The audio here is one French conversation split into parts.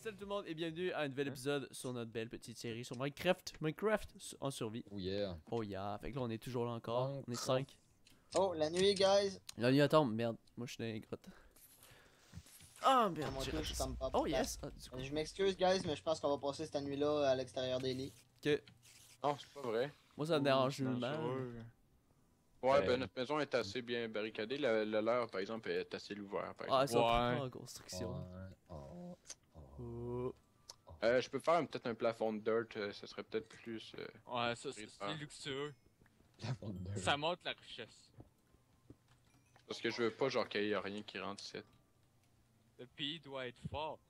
Salut tout le monde et bienvenue à un nouvel Hein? épisode sur notre belle petite série sur Minecraft en survie. Oh yeah. Oh yeah, fait que là on est toujours là encore, on est Minecraft. 5. Oh, la nuit, guys! La nuit attend, merde, moi je suis dans les grottes. Ah À merde, mon j'ai tour, raté je suis ça. comme pas. Oh yes, ah, du coup. Je m'excuse, guys, mais je pense qu'on va passer cette nuit-là à l'extérieur des lits. Que Non, c'est pas vrai. moi ça me dérange nullement. Ouais, ben notre maison est assez bien barricadée. Le leur, par exemple, est assez ouvert. Par Ah, exemple. ils sont Ouais. tout en construction. Ouais. Oh. Oh. Je peux faire peut-être un plafond de dirt, ça serait peut-être plus. Ouais, ça c'est Ah. luxueux. La fondeur. Ça montre la richesse. Parce que je veux pas genre qu'il y ait rien qui rentre ici. Le pays doit être fort.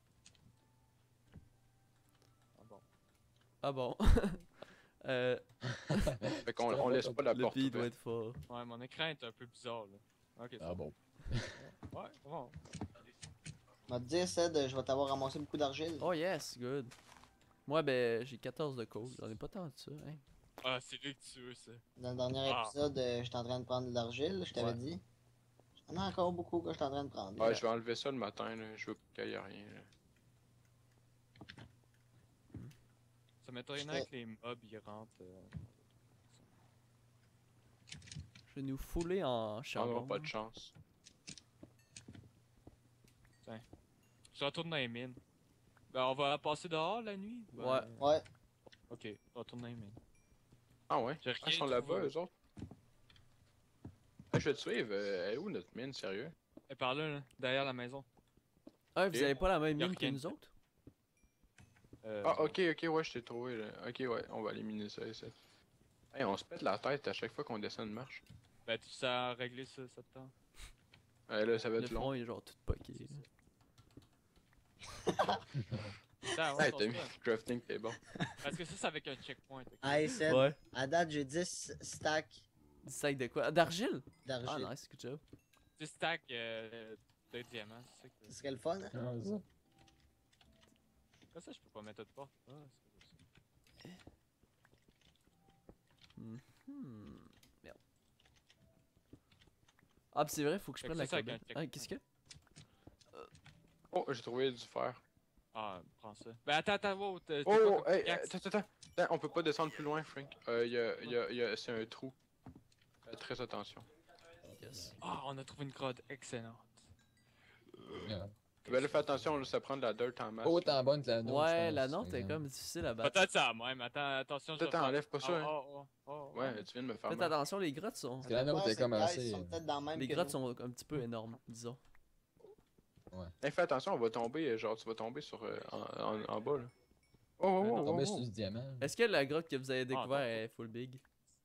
Ah bon. Ah bon. Fait qu'on on laisse pas la Le porte pays doit ouverte. être fort. Ouais, mon écran est un peu bizarre là. Ok, Ah bon. ouais, bon. M'a dit, Ced, je vais t'avoir ramassé beaucoup d'argile. Oh yes, good. Moi ben j'ai 14 de coke, j'en ai pas tant de ça, hein. Ah, c'est luxueux ça. Dans le dernier Ah. épisode, j'étais en train de prendre de l'argile, je t'avais Ouais. dit. J'en ai encore beaucoup que je suis en train de prendre. Ouais, je vais enlever ça le matin, là. Je veux qu'il y ait rien. Là. Ça m'étonnerait que les mobs ils rentrent. Je vais nous fouler en On charbon. n'aura pas de chance. Je retourne dans les mines. Ben, on va passer dehors la nuit? Ben, Ouais. Ouais, Ok, on retourne dans les mines. Ah ouais? J'ai Ah, ils rien sont là-bas, trouvé. eux autres? Ah, je vais te suivre. Elle est où notre mine, sérieux? Et par là, derrière la maison. Ah, vous Ok. avez pas la même Y'a mine que rien. nous autres? Ah, ok, ouais, je t'ai trouvé, là. Ok, ouais, on va éliminer ça ici. Hey, on se pète la tête à chaque fois qu'on descend une marche. Ben, tu sais à régler ça de temps. Là, ça va Le être long. front il est genre tout poqué. Ça, ouais, Hey, pense t'as mis pas. le crafting table. Parce que ça, c'est avec un checkpoint. ok? hey, Ced, Ouais. à date, j'ai 10 stacks Du sac de quoi? Ah, d'argile? Ah, d'argile. nice, good job. 10 stacks de diamants, c'est ça que. Ce serait le fun, hein? Ah, ça. Pourquoi ça, je peux pas mettre de porte? Ah, c'est pas ça. Merde. Ah, pis c'est vrai, faut que je Fait prenne que la ça, c'est avec cobble. un Ah, qu'est-ce que? Oh, j'ai trouvé du fer. Ah, prends ça. Ben, attends, wow, t'as Oh, quoi comme hey, pickaxe? attends. On peut pas descendre plus loin, Frank. C'est un trou. Très attention. Yes. Ah, on a trouvé une grotte excellente. Yeah. Ben là, fais attention, là, ça prend de la dirt en masse. Autant bonne que la nôtre. Ouais, je la pense, nôtre est par comme difficile à battre. Peut-être ça même, attends, attention, je Peut-être vais faire- enlève pas ça, hein. Oh, Ouais, tu viens de me faire Faites mal. attention, les grottes sont. Parce que la nôtre Ouais, est comme ces guys assez. sont peut-être dans le même Les que grottes nous. sont un petit peu énormes, disons. Hey, fais attention, on va tomber, genre, tu vas tomber sur, en bas, là. Oh, Tomber sur du diamant. Est-ce que la grotte que vous avez découvert non. est full big?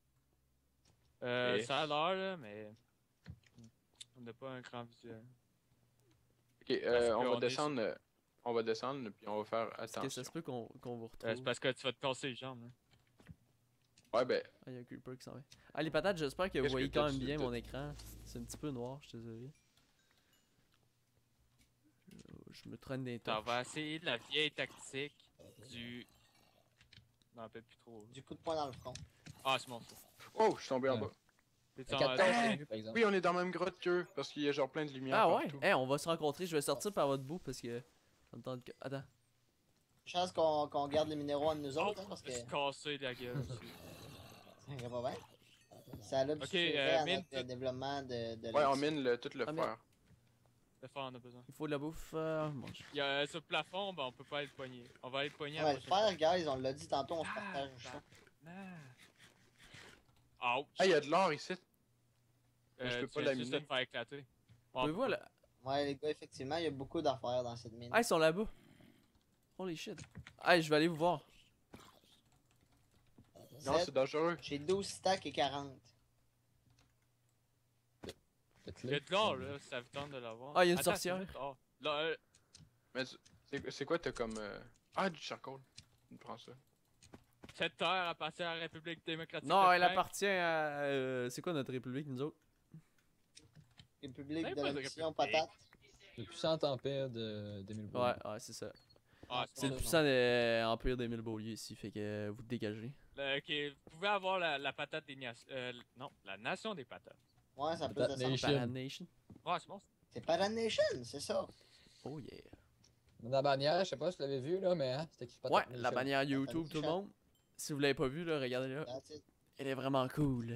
Et- Ça a l'air, là, mais. On n'a pas un grand visuel. Ok, Parce on qu'on va est descendre, puis on va faire Est-ce que attention. ça se peut qu'on vous retrouve? C'est parce que tu vas te casser les jambes, là. Ouais, ben, Ah, il y a un creeper qui s'en va. Ah, les patates, j'espère que vous Qu'est-ce voyez que quand t'as- même bien t'as- mon écran. C'est un petit peu noir, je suis désolé. Je me traîne des On torches. va essayer de la vieille tactique du. Je m'en rappelle plus trop. Du coup de poing dans le front. Ah, c'est bon ça. oh, je suis tombé en Ouais. bas. T'es À en- 14, c'est mieux, par exemple. Oui, on est dans la même grotte qu'eux, parce qu'il y a genre plein de lumière Ah ouais? partout. Eh, on va se rencontrer. Je vais sortir par votre bout parce que. Ça me tente que. Attends. Chance qu'on garde les minéraux entre nous Oh, autres, hein, parce que. je suis cassé la gueule. Ça va bien. Ça a Ok, à mine notre tout. développement de Ouais, on mine tout le Ah, fer. Le fer, on a besoin. Il faut de la bouffe. Mange. Il y a sur le plafond, ben on peut pas aller le pogner. On va aller le pogner à Ouais, la le prochaine fer, guys, on l'a dit tantôt, on se partage ça. fois. Ah. Ouch. Ah, il y a de l'or ici. Mais je peux Tu pas viens la juste miner. de te faire éclater. Pouvez-vous là? Ouais, les gars, effectivement, il y a beaucoup d'affaires dans cette mine. Ah, ils sont là-bas. Holy shit. Ah, je vais aller vous voir. Non, c'est dangereux. J'ai 12 stacks et 40. Il y a de l'or là, ça vous tente de l'avoir. Ah, il y a une Attends, sorcière. c'est juste or. Là, Mais c'est quoi, t'as comme... Ah, du charcoal. Je prends ça. cette terre appartient à la République démocratique. Non, de elle Finlande. appartient à. C'est quoi notre république, nous autres? République Ouais, de pas la de mission république. patate. Le puissant tempête d'Emile Ouais, ouais, c'est ça. Ah, C'est le non. puissant empire des mille Beaulieu ici, fait que vous dégagez. Ok, vous pouvez avoir la patate des nations. Non, la nation des patates. Ouais, ça peut Patate descendre. Nation. Banana Nation. Ouais, c'est bon. C'est Patat Nation, c'est ça. Oh yeah. La bannière, je sais pas si tu l'avais vu, là, mais hein, c'était écrit Ouais, Patate la Nation. bannière YouTube, tout le monde. Si vous l'avez pas vu, là, regardez-la. That's it. Elle est vraiment cool.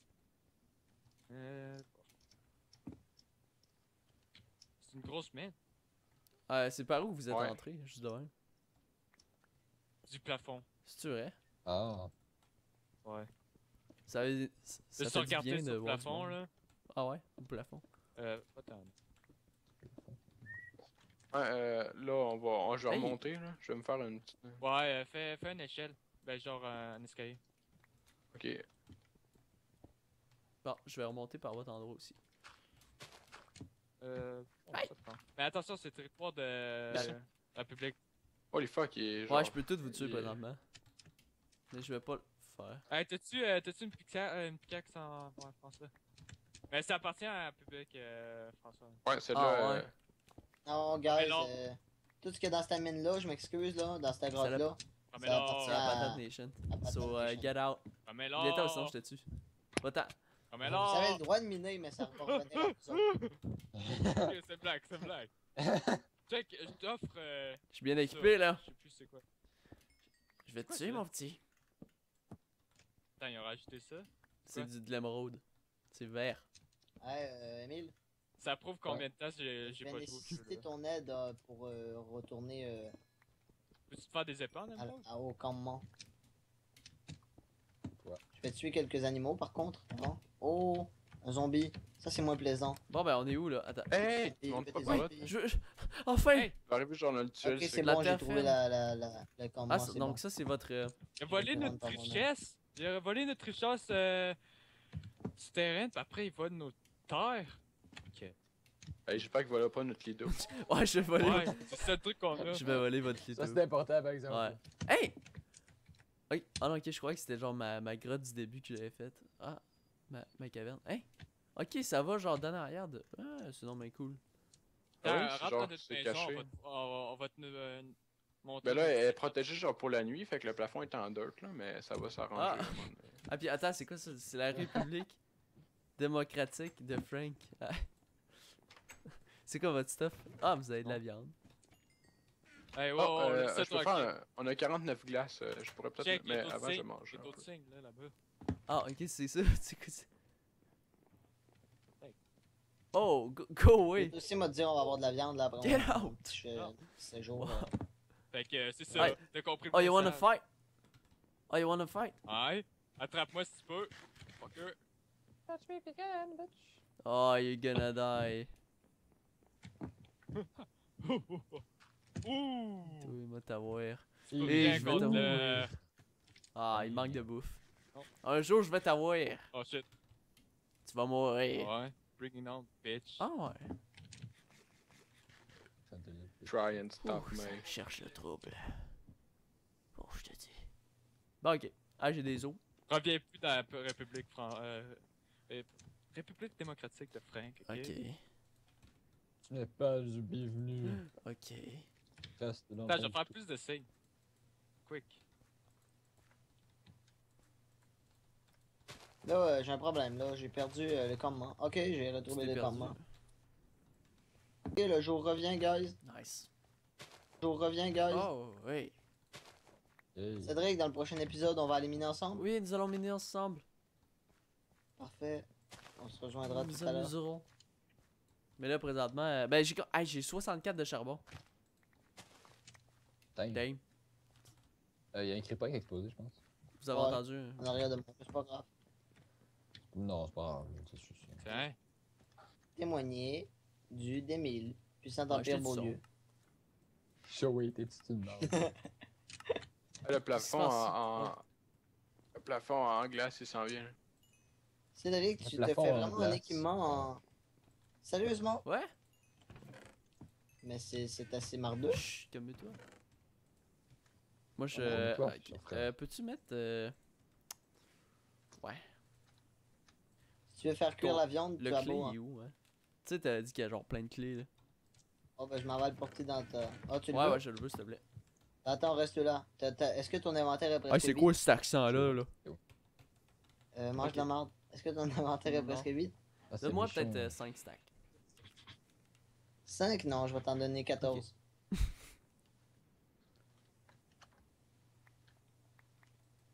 C'est une grosse mine. C'est par où vous êtes Ouais. entré, juste devant? Du plafond. C'est-tu vrai? Ah. Ouais. Ça Tu fait du regarder bien sur de le voir du plafond, monde. là. Ah ouais, au plafond. Pas tant. Ouais, là, je vais Hey. remonter, là. Je vais me faire une petite. Ouais, fais une échelle. Ben, genre un escalier. Ok. Bon, je vais remonter par votre endroit aussi. Pas de temps. Mais attention, c'est territoire de Ben. la public. Holy fuck, il est genre. Ouais, je peux tous vous tuer il est- présentement. Mais je vais pas le faire. Hey, t'as-tu une pickaxe en français? Mais ça appartient à la public, François. Ouais, celle-là. Ah, ouais. Non, guys, Mais non. tout ce qu'il y a dans cette mine-là, je m'excuse, là, dans cette grotte-là, Ah, mais Ça là, appartient C'est la Ah. Patate Nation. à Patate So, Nation. get out. ah, mais Viens là. sinon je te tue. Va-t'en. Ah, mais Vous avez là. le droit de miner, mais ça va revenir à vous autres. Ok, c'est blague, c'est blague. Check, je t'offre. Je suis bien équipé là. Je sais plus c'est quoi. Je vais te quoi, tuer ça? mon petit. Attends, ils ont rajouté ça. C'est Quoi? de l'émeraude. C'est vert. Ouais, Emile, Ça prouve combien de temps je j'ai vais pas joué au jeu. nécessiter là. ton aide pour retourner Peux-tu te faire des épées en même temps? au campement. Quoi? Je vais tuer quelques animaux, par contre. Non? Oh, un zombie. Ça, c'est moins plaisant. Bon ben on est où là? Attends. Hey! Tu Et- montes pas et- par là. et- Enfin! Hey! Tu vas arriver genre dans le tuel. Ok, c'est la bon, j'ai terre trouvé ferme. le campement, Ah, c'est donc bon. ça c'est votre. Il a volé Je vais notre prendre ton richesse! Il a volé notre richesse du terrain, puis après il vole nos terres. Hey, j'espère qu'il va pas notre leader. Ouais, je vais voler. Ouais, c'est ça le truc qu'on a. Je vais voler votre Ça, little. c'est important, par exemple. Ouais. Hey! Oui. Ah non, ok, je croyais que c'était genre ma grotte du début que j'avais faite. Ah, ma caverne. Hey! Ok, ça va genre dans l'arrière de. Ah, c'est non mais cool. Ah oui, Rentre c'est genre, dans notre c'est maison, caché. on va te monter. Ben là, elle est protégée genre pour la nuit, fait que le plafond est en dirt, là, mais ça va s'arranger. Ah. à un moment donné. Ah, puis attends, c'est quoi ça? C'est la République démocratique de Frank. Ah. C'est quoi votre stuff? Ah, vous avez de la viande. Hey, wow, Oh, laisse ça je peux tranquille. faire on a 49 glaces, je pourrais peut-être. Check, il y Mais a d'autres avant, je signes. mange. Il y a un d'autres peu. signes là-bas. Ah, ok, c'est ça. C'est quoi ça? Hey. Oh, go away! Aussi, m'a dit, on va avoir de la viande là après. Get on- out! petit séjour. Wow. Fait que c'est ça, Ouais. t'as compris le Oh, you wanna message. fight? Oh, you wanna fight? Ouais, attrape-moi si tu peux. Fucker. Touch me if you can, bitch. Oh, you're gonna die. Ouh! Oui, moi t'avoir. Pas Et bien je vais contre t'avoir. le- Ah, il manque de bouffe. Non. Un jour, je vais t'avoir. Oh shit. Tu vas mourir. Ouais. Bring it on, bitch. Ah ouais. Try and stop Ouh, ça me. cherche le trouble. Bon, je te dis. Bon, ok. Ah, j'ai des os. Reviens plus dans la République démocratique de Frank, ok? Ok. Tu n'es pas le bienvenu. Ok. Reste dans Attends, je ton vais faire plus de signes. Quick. Là, j'ai un problème. Là, j'ai perdu le campement. Ok, j'ai Tu retrouvé t'es le perdu. campement. Ok, le jour revient, guys. Nice. Le jour revient, guys. Oh, oui. Hey. Cédric, dans le prochain épisode, on va aller miner ensemble. Oui, nous allons miner ensemble. Parfait. On se rejoindra Nous tout à l'heure. amuserons. Mais là, présentement, ben j'ai 64 de charbon. Dang. Dame. Il y a un crépa qui a explosé, je pense. Vous avez Ouais. entendu? En arrière de moi, c'est pas grave. Non, c'est pas grave. Ça suffit. Tiens. Témoigner du D1000. Puissant Ouais, je Empire te dis ça. Beaulieu. Show it, t'es une merde. Le plafond passe? le plafond en glace, il s'en vient. Cédric, Le tu te plafond fais en vraiment un glace. équipement en... Sérieusement? Ouais? Mais c'est assez mardeux. Chut, calme-toi. Moi, je. Calme-toi, Ok. mon frère. Peux-tu mettre. Ouais. Si tu veux faire cuire Ton- la viande, Le tu as clé, beau. il Hein. est où, hein? Tu sais, t'as dit qu'il y a genre plein de clés, là. Oh, ben je m'en vais le porter dans ta. Ah, tu le Ouais, veux? ouais, je le veux, s'il te plaît. Attends, reste là. Est-ce que ton inventaire est presque Ah, c'est vide? quoi cet accent-là, là? Mange Ok. de la marde. Est-ce que ton inventaire est Non. presque vide? Ah, c'est Donne-moi méchant. peut-être 5 stacks. 5? Non, je vais t'en donner 14.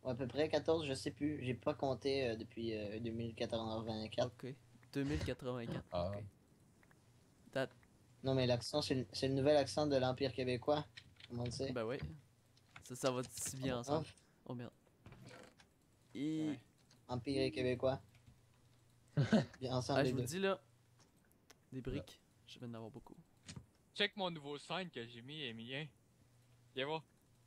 Ou à peu près 14, je sais plus. J'ai pas compté depuis 2084. Ok. 2084. Ah. Ok. That... Non, mais l'accent, c'est le nouvel accent de l'Empire québécois. Comment on le sait? Ben ouais. Ça va si bien ensemble. Oh merde. Et... Ouais. Empire et québécois. Bien ensemble, Ah, les je vous deux. dis là. Des briques. Je vais en avoir beaucoup. Check mon nouveau sign que j'ai mis, Emilien. Viens voir.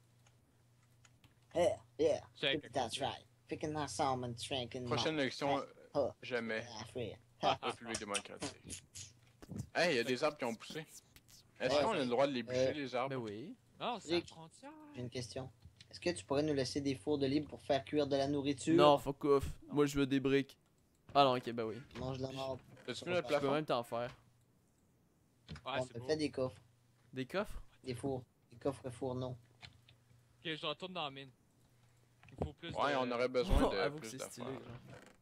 Yeah, yeah. Check. That's right. Picking ensemble and drinking. Prochaine élection, jamais. Frère. République démocratique. Hey, il y a des arbres qui ont poussé. Est-ce Ouais, qu'on a le droit de les bûcher, les Ben arbres? oui. Non, c'est la Rick. frontière. J'ai une question. Est-ce que tu pourrais nous laisser des fours de libre pour faire cuire de la nourriture? Non, fuck off. Moi je veux des briques. Ah non, ok, ben oui. Mange de la marde. T'as-tu mis le Je peux plafond? même t'en faire. Ouais, On c'est beau. fait des coffres. Des coffres? Des fours. Des coffres fours, non. Ok, je retourne dans la mine. Il faut plus Ouais, de... on aurait besoin Oh, de avoue que plus c'est stylé. d'affaires.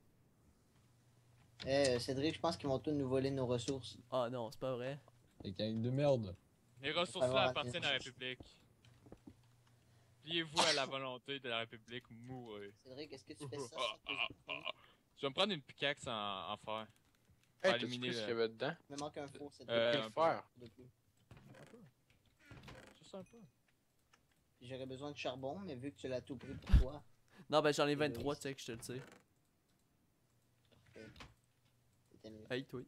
Genre. Cédric, je pense qu'ils vont tous nous voler nos ressources. Ah non, c'est pas vrai. Des gangs de merde. Les ressources-là appartiennent à la République. Pliez-vous à la volonté de la République, mourrez. Cédric, est-ce que tu fais ça? Je vais me prendre une pickaxe en fer. Hey, Pour t'as-tu éliminer pris ce le- qu'il y avait dedans? Il me manque un four, Cédric. Euh, Quel un fer? De plus. Juste un peu. Puis j'aurais besoin de charbon, mais vu que tu l'as tout pris pour toi. Non, ben j'en ai Égoïste. 23, tu sais que je te le sais. C'était mieux. Hey, toi.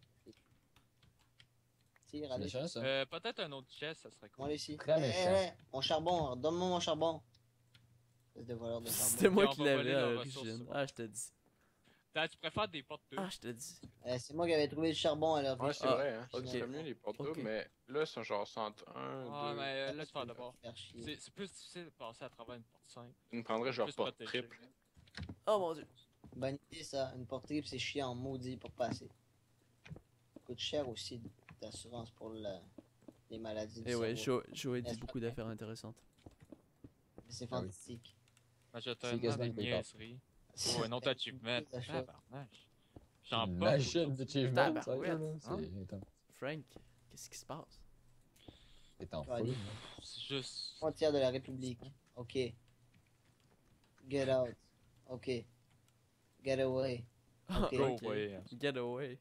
Tire, C'est allez. méchant, ça. Peut-être un autre chest, ça serait cool. Moi ici. Très méchant. Mon charbon, donne-moi mon charbon. Espèce de voleur de C'était charbon. moi Et on qui va l'avais voler à leurs l'origine. ressources. Ah, je te dis. Tu préfères des portes d'eux? Ah, je te dis. C'est moi qui avais trouvé le charbon à l'origine. Ouais, c'est Ah, vrai, hein. ok. C'est mieux les portes Ok. mais là, c'est genre 101, Ah, 2. mais laisse faire d'abord. Faire chier. C'est plus difficile de passer à travers une porte simple. Tu me prendrais genre Plus porte protégé. triple. Oh mon dieu. Bonne idée ça, une porte triple c'est chiant, maudit pour passer. Coûte cher aussi d'assurance pour les maladies du Et ouais, cerveau. Joe dit Est-ce beaucoup que- d'affaires intéressantes. Mais c'est Ah oui. fantastique. Majoritairement quasiment des le PayPal. niaiseries. Oh, un autre achievement. Tabarnache. J'en Une pas. machine d'achievement, sérieux, là. Tabarouette, C'est étonnant. Frank, qu'est-ce qui se passe? C'est en Ouais, fou. allez. là. C'est juste. Frontière de la République. Ok. Get out. Ok. Get away. Ok. Go Ok. away. Get away.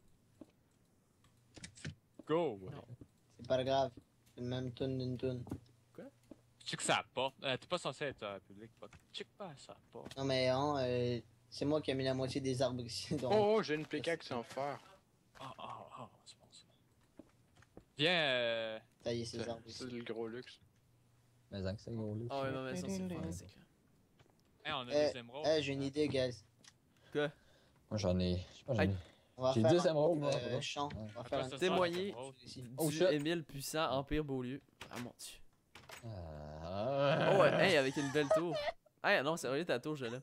Go away. Non. C'est pas grave. C'est le même tune d'une tune. Check ça porte. T'es pas censé être à la République. Check pas ça porte. Non mais hein, c'est moi qui ai mis la moitié des arbres ici. Donc... Oh, j'ai une pickaxe en fer. C'est bon ça. Viens, Tailler ces arbres C'est ici. le gros luxe. Mais que c'est gros, là. Ah ouais, non, mais ça c'est fantastique. hey, on a Eh, des émeraudes. J'ai une idée, guys. Quoi? Moi, j'en ai. Je sais pas, j'en ai. On va J'ai faire 10 émeraudes, moi. un champ. On va faire un ça, Témoigner ici. Oh, du shit. Émile Puissant, Empire Beaulieu. Ah mon dieu. Ah. Oh ouais, hey, avec une belle tour. Hey, non, c'est vrai, ta tour, je l'ai.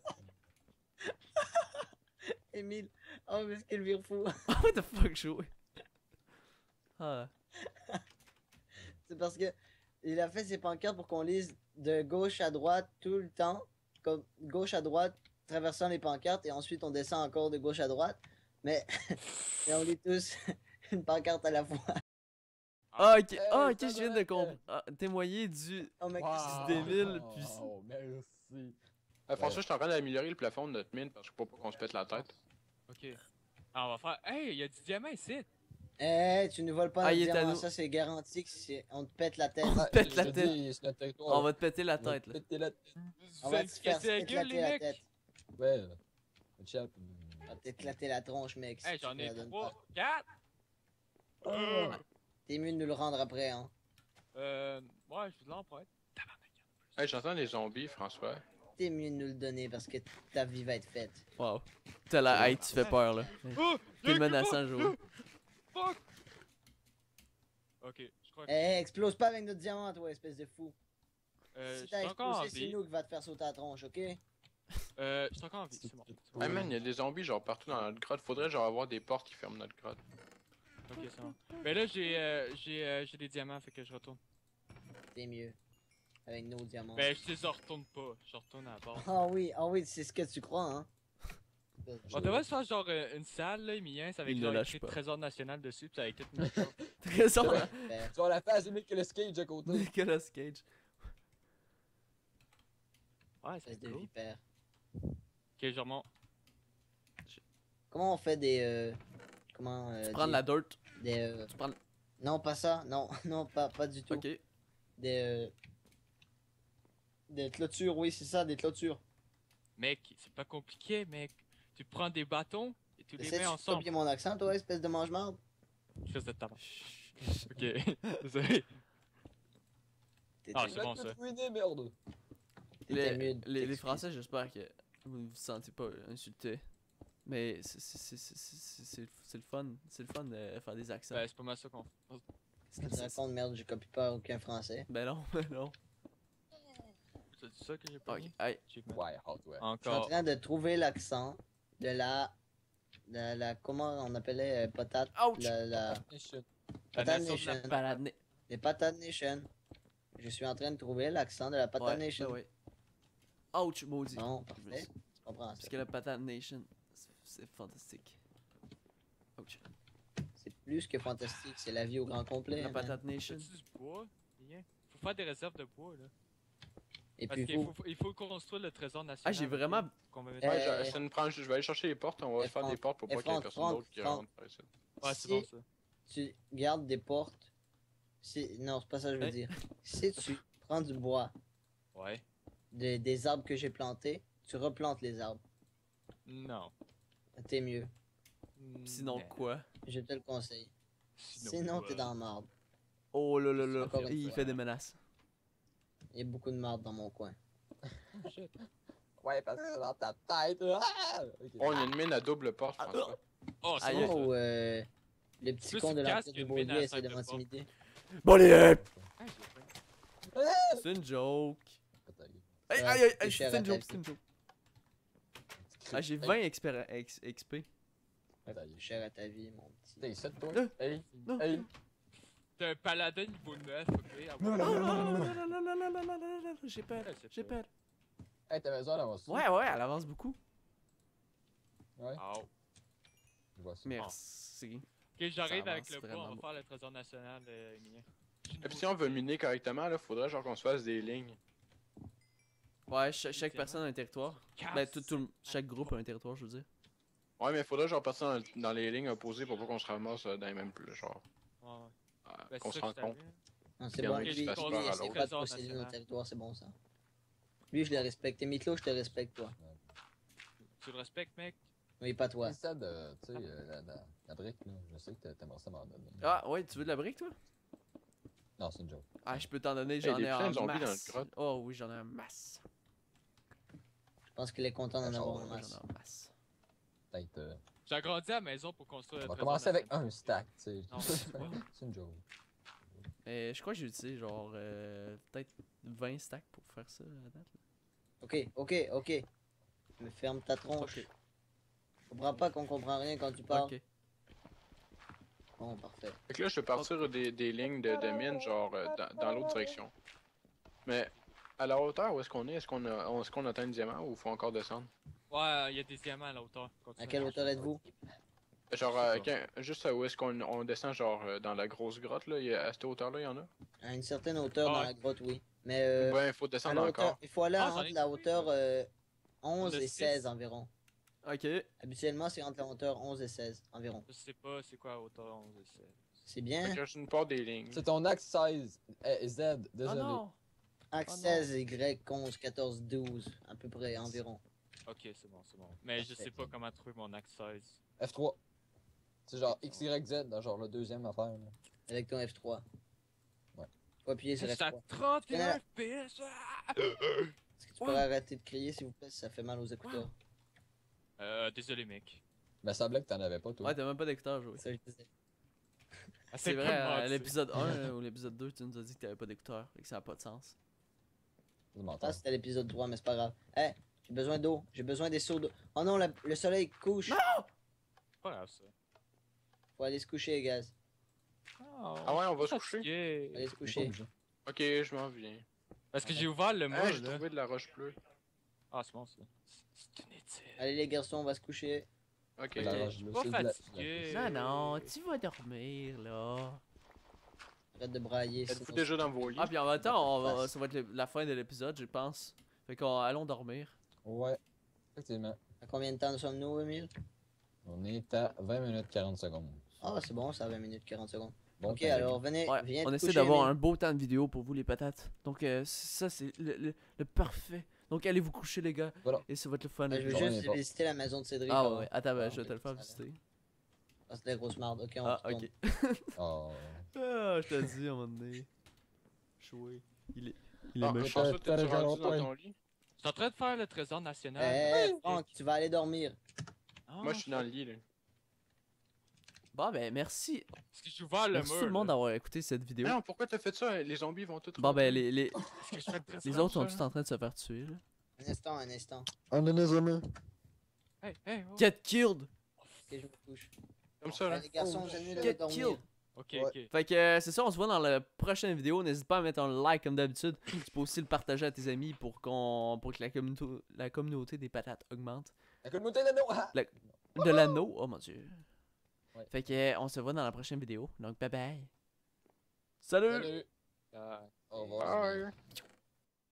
Émile. Oh, mais ce qu'il vire fou. What the fuck, Joe? Ah. C'est parce que il a fait ses pancartes pour qu'on lise de gauche à droite tout le temps. Comme gauche à droite, traversant les pancartes, et ensuite on descend encore de gauche à droite. Mais, mais on lit tous une pancarte à la fois. Ah, ok, ah, ok, ça je viens doit de être- comprendre. Témoigner du. Oh, mec, Wow. D'Émile Puissant. Oh, merci. François, je suis en train d'améliorer le plafond de notre mine parce que je peux pas qu'on se pète la tête. Ok. Alors, on va faire. Hey, il y a du diamant ici. tu ne voles pas Ah, notre il est à diamant, nous. ça c'est garanti que on te pète la tête. Ah, pète je la te tête. dis, c'est notre territoire. On va te péter la On va tête, te là. péter la tête. On Vous va allez te se faire casser la gueule, éclater les la mecs. tête. Ouais. Chat. On va t'éclater la tronche, mec. si Hey, tu j'en me ai la donnes 3, pas. 4. T'es mieux de nous le rendre après, hein. Ouais, je suis de l'empreinte. Hey, j'entends les zombies, François. T'es mieux de nous le donner parce que ta vie va être faite. Wow. T'as la. Hey, tu fais peur, là. Oh! T'es menaçant, Joe. Fuck! Ok, je crois que. Explose pas avec notre diamant, toi, espèce de fou. Je Si suis t'as encore en explosé, c'est vie. nous qui va te faire sauter la tronche, ok? Je suis encore en vie, c'est bon. Hey man, il y a des zombies genre partout dans notre grotte. Faudrait genre avoir des portes qui ferment notre grotte. Ok, c'est bon. Mais là, j'ai des diamants, fait que je retourne. T'es mieux. Avec nos diamants. Ben, je les retourne pas. Je retourne à la base. Ah oui, c'est ce que tu crois, hein? On devrait se faire genre une salle, là, Emilien, ça avec Il ne genre lâche écrit pas. Trésor National dessus, pis ça avec tout mis ça. Trésor. Ben, Tu vois la face de Nicolas Cage à côté. Nicolas Cage. Ouais, espèce c'est de cool. vipère. Ok, je remonte. Comment on fait des. Comment. Prendre des, la dirt. des, Tu prends. Non, pas ça. Non, non, pas du tout. Ok. Des. Des clôtures, oui, c'est ça, des clôtures. Mec, c'est pas compliqué, mec. Tu prends des bâtons et tu les Essaie mets de ensemble. copier mon accent, toi, espèce de mange-marde. Fils de tabac. Ok, désolé. Ah, c'est bon, ça. Ruiné, merde. T'étais mieux de Les t'excuser. Français, j'espère que vous ne vous sentez pas insultés. Mais c'est le fun. C'est le fun de faire des accents. Ben, c'est pas mal ça qu'on fait. Je te raconte, merde, je copie pas aucun français. Ben non, ben non. C'est ça que j'ai pas Ok, dit? hey. Ouais, hardware. Je suis en Encore. train de trouver l'accent de la comment on appelait patate. Ouch! La Et shit. La patate nation de la nation. Paladin. Les patates nation. Je suis en train de trouver l'accent de la patate Ouais, nation. ben ouais. Ouch, maudit. Bon, parfait. Tu comprends ça. Parce que la patate nation, c'est fantastique. Ouch. C'est plus que fantastique, c'est la vie au grand complet. La man. patate nation. T'as-tu du bois? Rien. Faut faire des réserves de bois, là. Et Parce puis qu'il vous, il faut construire le trésor national. Ah, j'ai vraiment. ok, qu'on va mettre- Ouais, Euh, ça nous prend, je vais aller chercher les portes, on va eh, faire des Franck, portes pour eh, pas qu'il y ait Franck, personne Franck, d'autre qui Franck. rentre par ici. Ouais, c'est si- bon, ça. tu gardes des portes. Non, c'est pas ça que je veux Hein? dire. Si tu prends du bois Ouais. des arbres que j'ai plantés, tu replantes les arbres. Non. T'es mieux. Sinon Mais- quoi? Je te le conseille. Sinon, quoi? t'es dans la marde. Oh là là là. Encore une Il fois. fait des menaces. Il y a beaucoup de marde dans mon coin. Shit. Ouais, parce que c'est dans ta tête. Ah! Ok. Oh, il y a une mine à double porte, François. Oh, c'est Aïe, bon, ça. Ou le petit Plus con de efficace l'entrée du qu'une Beaulieu mine à essaie de simple porte. m'intimider. Bon les Ah, j'ai faim. c'est une joke. Peut-être. Hey, Ouais, aïe aïe c'est aïe, cher c'est à une joke, ta c'est une vie. joke. Ah, j'ai 20 XP. Peut-être. Cher à ta vie, mon petit. T'es ici, toi? Non. Hey! Non. Hey! T'es un paladin niveau 9, ok? Ah, Non, ouais. non, Oh non, non, non, non, non, non, non, non, non, non, non, non, j'ai peur, Ouais, c'est j'ai pas- peur. Hey, ta maison, là, on va Ouais, ouais, elle avance beaucoup. Ouais, Oh. je vois ça. Merci. Ok, j'arrive Ça avec avance le bois, vraiment on va beau. faire le trésor national, Emilien. Et puis si on veut miner correctement, là, faudrait genre qu'on se fasse des lignes. Ouais, chaque personne a un territoire. Ben, chaque groupe a un territoire, je veux dire. Ouais, mais faudrait genre passer dans les lignes opposées pour pas qu'on se ramasse dans les mêmes plus, genre. Ouais, ouais. Ben, Qu'on c'est se ça que rende je compte. t'avais. Non, c'est Il y en bon, a lui, qui se lui, passent il peur à essaie l'autre. pas de Trésor posséder nos national. territoires, c'est bon ça. Lui, je le respecte. Et Miklo, je te respecte, toi. Tu le respectes, mec? Oui, pas toi. Ouais. Ça de, tu sais, la brique, là, je sais que t'aimerais ça m'en donner. Ah, ouais, tu veux de la brique, toi? Non, c'est une joke. Ah, je peux t'en donner, j'en des ai putains en de zombies dans masse. notre grotte. Oh oui, j'en ai en masse. Je pense qu'il est content d'en Ah, avoir genre, en Ouais, masse. j'en ai en masse. Peut-être. J'ai agrandi à la maison pour construire On le va trésor commencer avec national. un stack, tu sais. Non, c'est pas. C'est une joke. Mais je crois que j'ai utilisé genre peut-être 20 stacks pour faire ça à date. là. Ok. Mais ferme ta tronche. Ok. Je comprends pas qu'on comprend rien quand tu parles. Ok. Bon, parfait. Fait que là, je peux partir des lignes de mine, genre dans l'autre direction. Mais à la hauteur, où est-ce qu'on est? Est-ce qu'on atteint le diamant ou faut encore descendre? Ouais, il y a des diamants à la hauteur. À quelle hauteur êtes-vous? Genre, Je sais juste où est-ce qu'on descend, genre dans la grosse grotte, là, à cette hauteur-là, il y en a? À une certaine hauteur Ah dans ouais. la grotte, oui. Mais Ben, il faut à descendre la hauteur, encore. il faut aller Ah, j'en entre ai la trouvé, hauteur 11 On a et six. 16 environ. Ok. Habituellement, c'est entre la hauteur 11 et 16 environ. Je sais pas c'est quoi la hauteur 11 et 16. C'est bien. Fait que je ne part des lignes. C'est ton axe 16. Z, Oh désolé. non! Axe Oh non. 16, Y, 11, 14, 12, à peu près, environ. Ok, c'est bon, c'est bon. Mais je sais pas comment trouver mon axe 16. F3. C'est genre XYZ, dans genre le deuxième affaire. Là. Avec ton F3. Ouais. Faut appuyer sur C'est à F3. 31 FPS! Ah! Est-ce que tu pourrais arrêter de crier, s'il vous plaît, si ça fait mal aux écouteurs? Désolé, mec. Ben, ça semblait que t'en avais pas, toi. Ouais, t'as même pas d'écouteur, joué. Ça, je disais. Ah, C'est vrai, comment à tu- l'épisode 1 ou l'épisode 2, tu nous as dit que t'avais pas d'écouteur et que ça a pas de sens. Je m'entends. Ah, c'était l'épisode 3, mais c'est pas grave. Eh, j'ai besoin d'eau. J'ai besoin des seaux d'eau. Oh non, le soleil couche. Pas grave, ça. Faut aller se coucher, les gars. Ah ouais, on va se coucher? Fatigué. Allez se Pas coucher. obligé. Ok, je m'en viens. Parce que j'ai ouvert le mur, Ah, j'ai là. trouvé de la roche bleue. Ah, c'est bon, ça. C'est inutile. Allez, les garçons, on va se coucher. Ok. La Ok. roche bleue, Pas c'est de la- fatigué. Non, non, tu vas dormir là. Arrête de brailler. Êtes-vous sinon- déjà dans vos lits? Ah, puis en même temps, Passe. ça va être la fin de l'épisode, je pense. Fait qu'on allons dormir. Ouais, effectivement. Combien de temps sommes-nous, Emile? On est à 20 minutes 40 secondes. Ah, c'est bon, ça, 20 minutes 40 secondes. Bon Ok, timing. alors venez, Ouais, viens on te essaie coucher, d'avoir Emile. un beau temps de vidéo pour vous, les patates. Donc, ça, c'est le parfait. Donc, allez vous coucher, les gars. Voilà. Et ça va être le fun. Je veux Bon, on juste est pas. visiter la maison de Cédric. Ah avant. ouais, attends, ben, Ah, je vais te le faire ça va. visiter. Ah, c'est de la grosse marde. Ok, on Ah, retourne. ok. Oh. Ah, je t'ai dit à un moment donné. Choué. Il est Ah, méchant. François, T'as t'es-tu déjà rendu dans longtemps. ton lit? Je suis en train de faire le trésor national. Eh, Franck, tu vas aller dormir. Ah, Moi, je suis dans le lit, là. Bon, ben, merci. Parce que j'ai ouvert le Merci mur. tout le monde là. d'avoir écouté cette vidéo. Non, pourquoi t'as fait ça? Les zombies vont tous Bon, rentrer. ben, les Parce que je fais le trésor. les autres sont ça, tous en train de se faire tuer, là. Un instant, un instant. On est des amis. Hey, hey, oh. Get killed! Ok, je me couche. Comme ça, là. Les garçons, j'ai mieux de Get dormir. killed! Ok, Ouais. ok. Fait que c'est ça, on se voit dans la prochaine vidéo. N'hésite pas à mettre un like comme d'habitude. Tu peux aussi le partager à tes amis pour que la communauté des patates augmente. La communauté d'anneau. Ah! De l'anneau, oh mon dieu. Ouais. Fait que on se voit dans la prochaine vidéo. Donc bye bye. Salut! Salut. Au revoir. Bye.